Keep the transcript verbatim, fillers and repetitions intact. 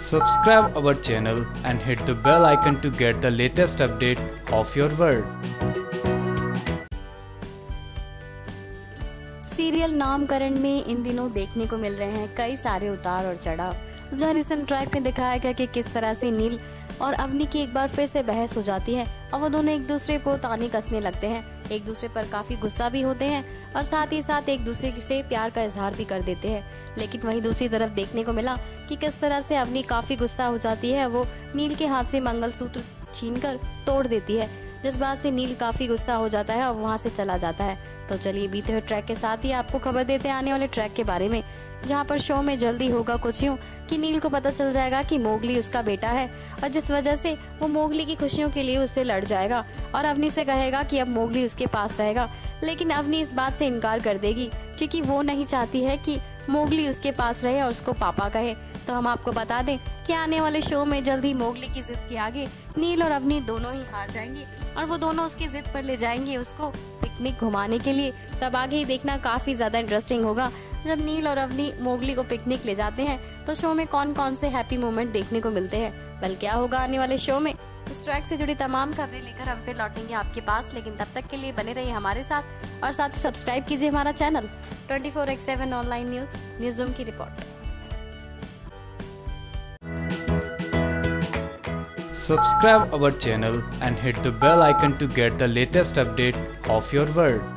Subscribe our channel and hit the bell icon to get the latest update of your world. Serial Naamkaran में इन दिनों देखने को मिल रहे हैं कई सारे उतार और चढ़ाव। जहाँ रिसेंट ट्रैक में दिखाया गया कि किस तरह से नील और अवनी की एक बार फिर से बहस हो जाती है और वो दोनों एक दूसरे को ताने कसने लगते हैं, एक दूसरे पर काफी गुस्सा भी होते हैं और साथ ही साथ एक दूसरे से प्यार का इजहार भी कर देते हैं। लेकिन वहीं दूसरी तरफ देखने को मिला कि किस तरह से अवनी काफी गुस्सा हो जाती है, वो नील के हाथ से मंगलसूत्र छीनकर तोड़ देती है, जिस बात से नील काफी गुस्सा हो जाता है और वहां से चला जाता है। तो चलिए बीते हुए ट्रैक के साथ ही आपको खबर देते हैं आने वाले ट्रैक के बारे में, जहां पर शो में जल्दी होगा कुछ यूं कि नील को पता चल जाएगा कि मोगली उसका बेटा है और जिस वजह से वो मोगली की खुशियों के लिए उससे लड़ जाएगा और अवनी से कहेगा कि अब मोगली उसके पास रहेगा। लेकिन अवनी इस बात से इनकार कर देगी क्योंकि वो नहीं चाहती है कि मोगली उसके पास रहे और उसको पापा कहे। तो हम आपको बता दें कि आने वाले शो में जल्द ही मोगली की जिद के आगे नील और अवनी दोनों ही हार जाएंगे और वो दोनों उसकी जिद पर ले जाएंगे उसको पिकनिक घुमाने के लिए। तब आगे ही देखना काफी ज्यादा इंटरेस्टिंग होगा जब नील और अवनी मोगली को पिकनिक ले जाते हैं तो शो में कौन कौन से हैप्पी मोमेंट देखने को मिलते हैं, बल क्या होगा आने वाले शो में। इस ट्रैक से जुड़ी तमाम खबरें लेकर हम फिर लौटेंगे आपके पास, लेकिन तब तक के लिए बने रहिए हमारे साथ और साथ ही सब्सक्राइब कीजिए हमारा channel twenty four by seven online news news room की रिपोर्ट। Subscribe our channel and hit the bell icon to get the latest update of your world.